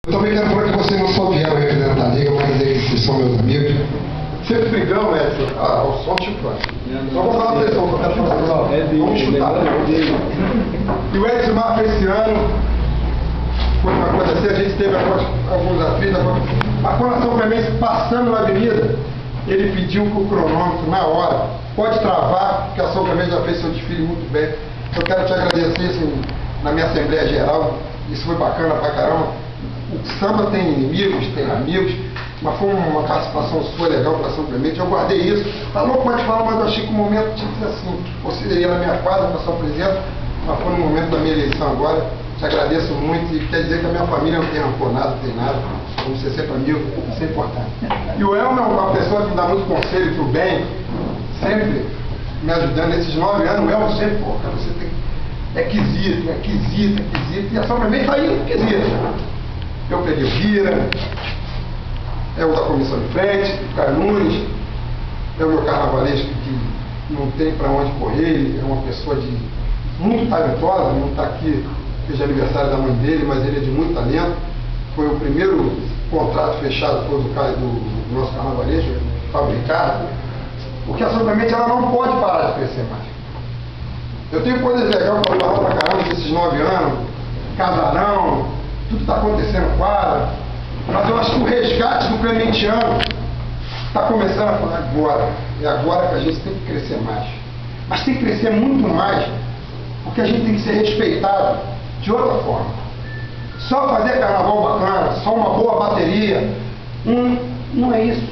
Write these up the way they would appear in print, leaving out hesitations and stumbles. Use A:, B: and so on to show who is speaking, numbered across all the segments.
A: Eu também quero falar que vocês não só vieram representar a Liga, mas vocês são meus amigos. Sempre brigamos, Edson. O som tipo só vou falar pra vocês, vamos chutar. E o Edson marca esse ano, foi uma coisa assim, a gente teve alguns atritos, mas quando a São Clemente passando na avenida, ele pediu que o cronômetro, na hora, pode travar, porque a São Clemente já fez seu desfile muito bem. Eu quero te agradecer assim, na minha Assembleia Geral, isso foi bacana pra caramba. O samba tem inimigos, tem amigos, mas foi uma participação sua legal para São Clemente. Eu guardei isso. Tá louco pode falar, mas eu achei que o momento tinha que ser assim. Você ia na minha quadra para São Presidente, mas foi no momento da minha eleição agora. Te agradeço muito e quer dizer que a minha família não tem rancor nada, não tem nada. Vamos ser sempre amigos, isso é importante. E o Elmer é uma pessoa que me dá muito conselho pro bem, sempre me ajudando nesses 9 anos. O Elmer sempre, pô, cara, você tem é quesito, e a São Clemente está indo quesito. Eu peguei o Vira, é o da comissão de frente, o Caio Nunes, é o meu carnavalesco que não tem para onde correr, ele é uma pessoa muito talentosa, não está aqui, seja aniversário da mãe dele, mas ele é de muito talento. Foi o primeiro contrato fechado depois do nosso carnavalesco, fabricado, porque a São Clemente ela não pode parar de crescer mais. Eu tenho coisas legais para falar pra caramba desses 9 anos, casarão, tudo está acontecendo quadra, mas eu acho que o resgate do clementiano está começando a falar agora. É agora que a gente tem que crescer mais. Mas tem que crescer muito mais, porque a gente tem que ser respeitado de outra forma. Só fazer carnaval bacana, só uma boa bateria, não é isso.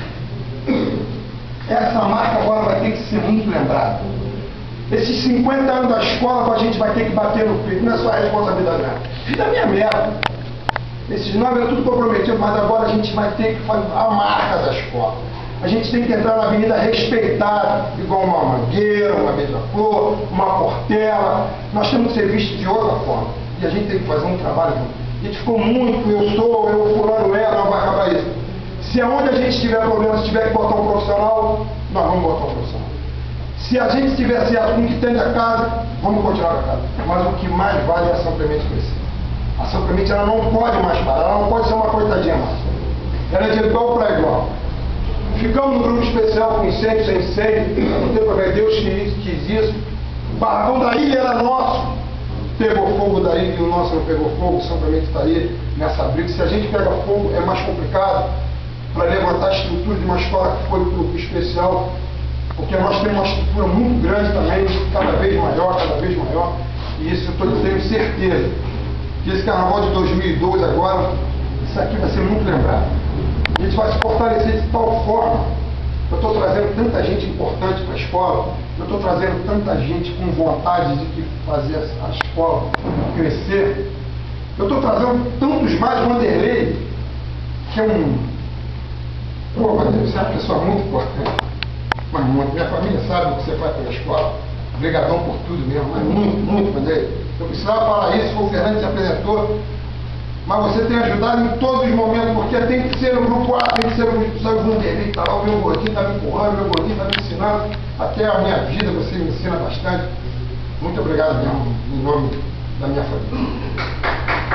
A: Essa marca agora vai ter que ser muito lembrada. Esses 50 anos da escola, a gente vai ter que bater no peito, não é só a responsabilidade, não. Vida minha merda. Esses 9 anos tudo comprometido, mas agora a gente vai ter que fazer a marca da escola. A gente tem que entrar na avenida respeitada, igual uma mangueira, uma beija-flor, uma portela. Nós temos que ser vistos de outra forma. E a gente tem que fazer um trabalho junto. A gente ficou muito, eu fulano é, não vai acabar isso. Se aonde a gente tiver problema, se tiver que botar um profissional, nós vamos botar um profissional. Se a gente estiver certo com o que tem na casa, vamos continuar na casa. Mas o que mais vale é a São Clemente crescer. A São Clemente ela não pode mais parar, ela não pode ser uma coitadinha mais. Ela é de igual para igual. Ficamos no grupo especial com incêndio, sem incêndio, não tem problema, Deus quis isso. O barracão da ilha era nosso, pegou fogo da ilha e o nosso não pegou fogo, São Clemente está aí nessa briga. Se a gente pega fogo é mais complicado para levantar a estrutura de uma escola que foi para o grupo especial, porque nós temos uma estrutura muito grande também, cada vez maior, e isso eu tenho certeza, que esse carnaval de 2012 agora, isso aqui vai ser muito lembrado. A gente vai se fortalecer de tal forma, eu estou trazendo tanta gente importante para a escola, eu estou trazendo tanta gente com vontade de fazer a escola crescer, eu estou trazendo tantos mais, Vanderlei, que é Vanderlei, você é uma pessoa muito importante. Mas muito. Minha família sabe o que você faz pela escola. Obrigadão por tudo mesmo. Mas muito, Vanderlei. Eu precisava falar isso, foi o Fernando que se apresentou. Mas você tem ajudado em todos os momentos, porque tem que ser o grupo A, tem que ser o grupo C, o Vanderlei está lá, o meu gordinho está me empurrando, o meu gordinho está me ensinando. Até a minha vida você me ensina bastante. Muito obrigado mesmo, em nome da minha família.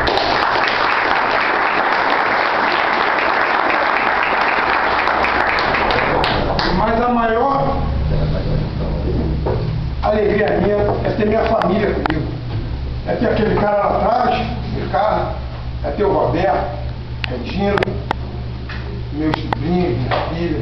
A: Mas a maior alegria minha é ter minha família comigo. É ter aquele cara lá atrás, Ricardo, é ter o Roberto, Regina, meus sobrinhos, minha filha.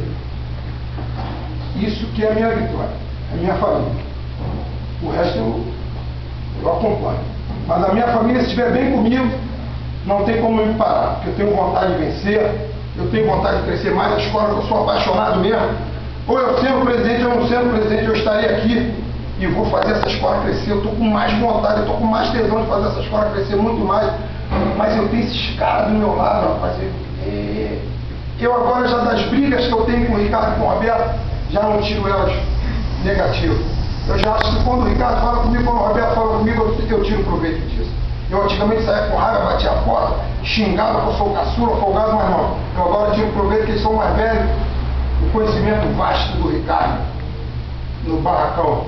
A: Isso que é a minha vitória, é a minha família. O resto eu acompanho. Mas a minha família, se estiver bem comigo, não tem como me parar, porque eu tenho vontade de vencer, eu tenho vontade de crescer mais a escola, eu sou apaixonado mesmo. Ou eu sendo presidente ou não sendo presidente, eu estarei aqui e vou fazer essa escola crescer. Eu estou com mais vontade, eu estou com mais tesão de fazer essa escola crescer muito mais. Mas eu tenho esses caras do meu lado, rapaz. Eu agora, já das brigas que eu tenho com o Ricardo e com o Roberto, já não tiro elas negativas. Eu já acho que quando o Ricardo fala comigo, quando o Roberto fala comigo, eu tiro proveito disso. Eu antigamente saía com raiva, batia a porta, xingava que eu sou caçula, folgado, mas não. Eu agora tiro proveito que eles são mais velhos. O conhecimento vasto do Ricardo no barracão.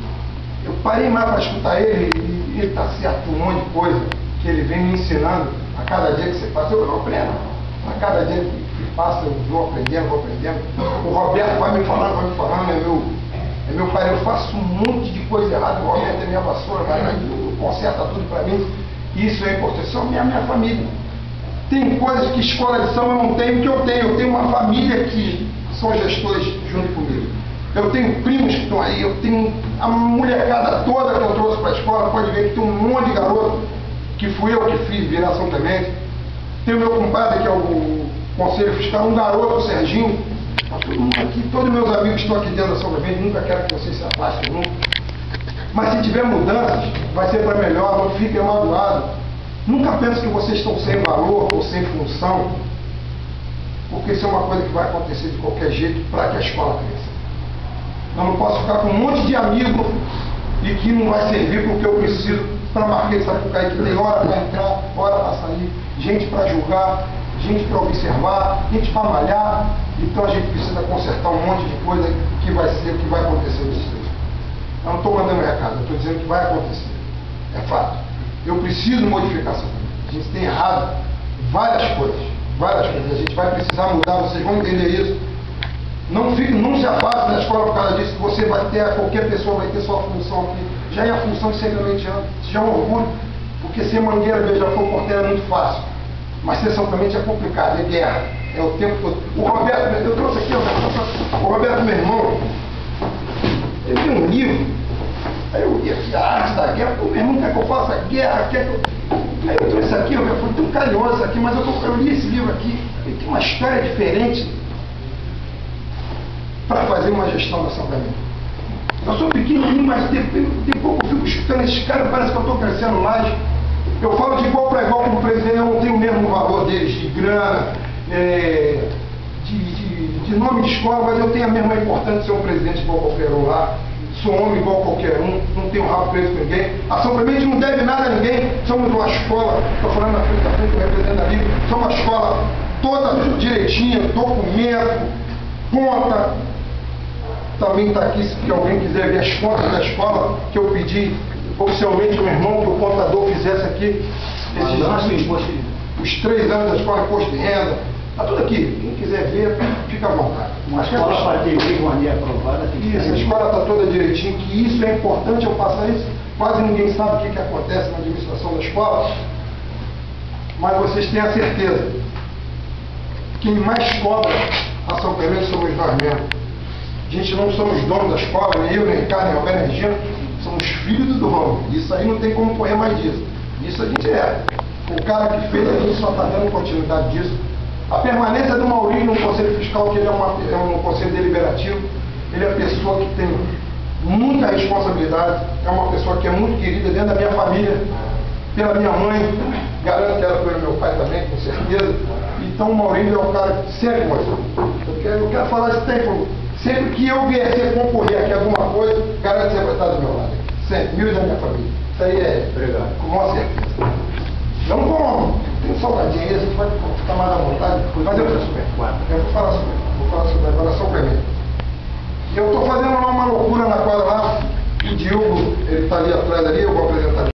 A: Eu parei mais para escutar ele, e ele está certo um monte de coisa que ele vem me ensinando A cada dia que você passa, eu aprendo. A cada dia que passa, eu vou aprendendo, vou aprendendo. O Roberto vai me falando, é meu pai, eu faço um monte de coisa errada, o Roberto é minha vassoura, vai lá e conserta tudo para mim. Isso é importante, isso é a minha família. Tem coisas que escola de samba eu não tenho que eu tenho. Eu tenho uma família que são gestores junto comigo. Eu tenho primos que estão aí, eu tenho a molecada toda que eu trouxe para a escola, pode ver que tem um monte de garoto que fui eu que fiz virar São Clemente. Tem o meu compadre, que é o Conselho Fiscal, um garoto, o Serginho. Todo mundo aqui, todos meus amigos que estão aqui dentro da São Clemente, nunca quero que vocês se afastem nunca. Mas se tiver mudanças, vai ser para melhor, não fiquem magoados. Nunca pense que vocês estão sem valor ou sem função, porque isso é uma coisa que vai acontecer de qualquer jeito para que a escola cresça. Eu não posso ficar com um monte de amigo e que não vai servir porque eu preciso para Marquês de Sapucaí, que tem hora para entrar, hora para sair, gente para julgar, gente para observar, gente para malhar. Então a gente precisa consertar um monte de coisa que vai ser, que vai acontecer nesse tempo. Eu não estou mandando recado, eu estou dizendo que vai acontecer. É fato. Eu preciso modificar essa coisa. A gente tem errado várias coisas. A gente vai precisar mudar, vocês vão entender isso. Não se afaste da escola por causa disso, que você vai ter, qualquer pessoa vai ter sua função aqui. Já é a função de ser clementiano, isso já é um orgulho, porque ser Mangueira, Beija-Flor, Porteira é muito fácil. Mas ser São Clemente é complicado, é guerra, é o tempo todo. O Roberto, eu trouxe aqui, o Roberto, meu irmão, ele tem um livro, aí eu li aqui a arte da guerra, meu irmão quer que eu faça guerra, quer que eu... Aí eu trouxe aqui, eu fui tão carinhoso isso aqui, mas eu li esse livro aqui, ele tem uma história diferente para fazer uma gestão da São Clemente. Eu sou pequenininho, mas de pouco eu fico escutando esses caras, parece que eu estou crescendo mais. Eu falo de igual para igual com o presidente, eu não tenho o mesmo valor deles, de grana, de nome de escola, mas eu tenho a mesma importância de ser um presidente igual qualquer um lá. Sou homem igual qualquer um, não tenho rabo preso com ninguém. A São Clemente não deve nada a ninguém. Somos uma escola, estou falando na frente, representando ali, somos uma escola toda direitinha, documento, conta. Também está aqui, se alguém quiser ver as contas da escola, que eu pedi oficialmente ao meu irmão que o contador fizesse aqui os 3 anos da escola, imposto de renda. Está tudo aqui. Quem quiser ver, fica à vontade.
B: Uma escola para ter de maneira aprovada.
A: Isso, a escola está toda direitinho, que isso é importante, eu passar isso. Quase ninguém sabe o que acontece na administração da escola, mas vocês têm a certeza. Quem mais cobra a São Clemente somos nós mesmos. A gente não somos donos da escola, nem eu, nem Ricardo, nem Roberto, nem Regina, somos filhos do dono. Isso aí não tem como correr mais disso. Isso a gente é. O cara que fez, a gente só está dando continuidade disso. A permanência do Maurício no Conselho Fiscal, que ele é um conselho deliberativo, ele é a pessoa que tem muita responsabilidade, é uma pessoa que é muito querida dentro da minha família, pela minha mãe, garanto que era pelo meu pai também, com certeza. Então o Maurício é o cara que sempre mostrou. Eu quero falar esse tempo. Sempre que eu vier ser concorrer aqui a alguma coisa, garanto que você vai estar do meu lado. Sempre, mil da minha família. Isso aí é com maior certeza. Não como, tem um salgadinho aí, a gente pode ficar mais à vontade, mas eu vou falar sobre a avaliação Clemente. Eu estou fazendo uma loucura na quadra lá, o Diogo, ele está ali atrás ali, eu vou apresentar.